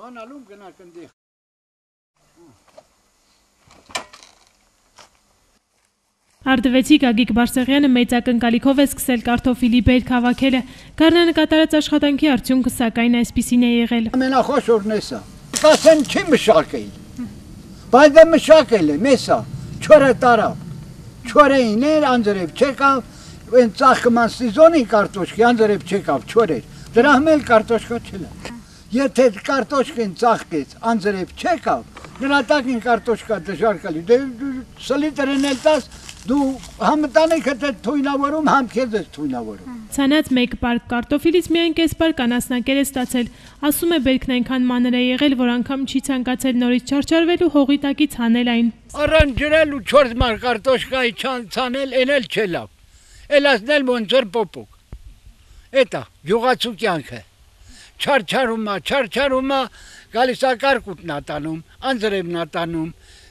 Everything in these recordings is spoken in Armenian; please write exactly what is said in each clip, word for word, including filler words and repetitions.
Անալում գնաք ընդի։ Արդվեցի Գագիկ Բարսեղյանը մեծ ակնկալիքով է սկսել կարտոֆիլի բերք հավաքելը։ Գարնանը կատարած աշխատանքի արդյունքը սակայն այսպիսին է եղել։ Ամենախոշորն է սա։ Կասեն չի մշակել։ Բայց դա մշակել է, մեսա, չորը տարավ։ Չորեին էր, անձրև չեկավ, այն ծաղկման սիզոնի կարտոշկի անձրև չեկավ, չորեր։ Դրա համել կարտոշկա չելա։ Եթե կարտոշկին ծաղկեց, անձրև չեկավ, նրա տակին կարտոշկա դժվար կլի։ Դե սլիտրն էլ տաս, դու համ տանիքդ ես թույնավորում, համ քեզ ես թույնավորում։ Ցանած մեկ պարկ կարտոֆիլից միայն կես պարկ անասնակեր է ստացել։ Ասում է բերքն այնքան մանր է եղել, որ անգամ չի ցանկացել նորից չարչարվել ու հողի տակից հանել այն։ Առան ջրել ու չորս մար կարտոշկայի ցանել, այն էլ չէ լավ։ Էլասնել ոնց որ պոպոկ։ Էտա յուղացու կյանքը։ Չարչարումա, չարչարումա, գալիս է կարկուտն ատանում, անձրևն ատանում,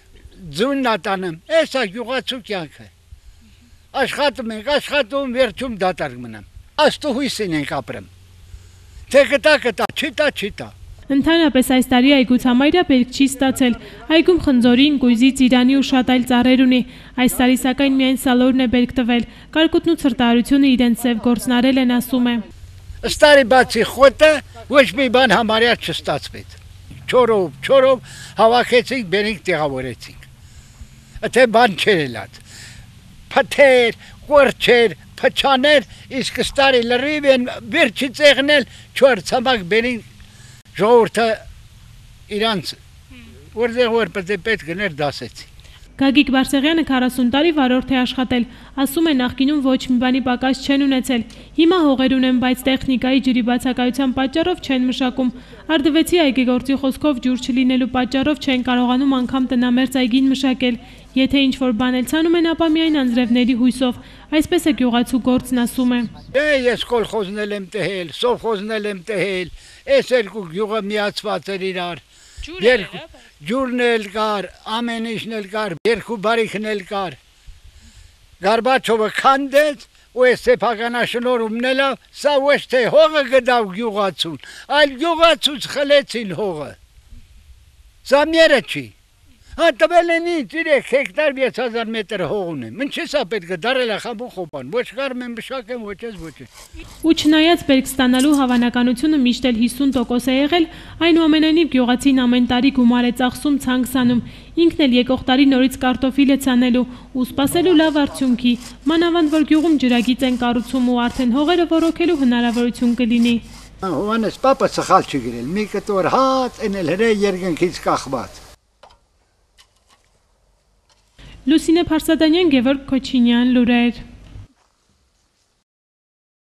ձունն ատանում, էսա յուղացու կյանքը։ Աշխատում ենք, աշխատում, վերջում դատարկ մնամ։ Աստու հույսին ենք ապրեմ։ Թե կտա, կտա, չի տա, չի տա։ Ընդհանրապես այս տարի այգուց համարյա բերք չի ստացել։ Այգում խնձորին, կույզի, ծիրանի ու շատ այլ ծառեր ունի։ Այս տարի սակայն միայն սալորն է բերք տվել։ Կարկուտն ու ցրտարարությունը իրենց սև գործն արել են, ասում է։ Ստարի բացի խոտը ոչ մի բան համարյա չստացվեց։ Չորով, չորով հավաքեցինք, բերինք տեղավորեցինք։ Թե բան չէր ելած։ Փաթեր, կորչեր, փչաներ, իսկ ստարի լրիվ են վերջի ծեղնել, չոր ցամաք բերինք ժողովուրդը իրանց որտեղ որ պետք գներ դասեցի։ Գագիկ Բարսեղյանը քառասուն տարի վարորդ է աշխատել, ասում է նախկինում ոչ մի բանի պակաս չեն ունեցել, հիմա հողեր ունեն, բայց տեխնիկայի ջրի բացակայության պատճառով չեն մշակում, Արդվեցի այգեգործի խոսքով ջուր չլինելու պատճառով չեն կարողանում անգամ տնամերձ այգին մշակել, եթե ինչ-որ բան էլ ցանում են, ապա միայն անձրևների հույսով, այսպես է գյուղացու գործն, ասում է։ Դե ես կոլխոզնել եմ տհել, սովխոզնել եմ տհել, այս երկու գյուղը միացված էր իրար։ Ջուրն էլ կար, ամեն ինչն էլ կար, երկու բարիքն էլ կար։ Գարբաչովը քանդեց ու այս սեփականաշնորհումն էլ սա ոչ թե հողը գտավ գյուղացուն, այլ գյուղացուց խլեցին հողը։ Սա մերը չի։ Հա տվել են ինձ երեք հեկտար վեց հազար մետր հող ունեմ։ Ինչ է սա պետք է դարել է խաբու խոպան, ոչ կարում եմ մշակեմ, ոչ ես ոչ ես։ Ու չնայած բերք ստանալու հավանականությունը միշտ էլ հիսուն տոկոս է եղել, այնուամենայնիվ գյուղացին ամեն տարի գումար է ծախսում ցանքսանում, ինքն էլ եկող տարի նորից կարտոֆիլ է ցանելու ու սպասելու լավ արդյունքի, մանավանդ որ գյուղում ջրագիծ են կառուցում ու արդեն հողերը ոռոգելու հնարավորություն կլինի։ Հովանես պապը սխալ չի գրել, մի կտոր հաց, այն էլ հրե երկնքից կախված։ Լուսինե Փարսադանյան, Գևորգ Քոչինյան, լուրեր։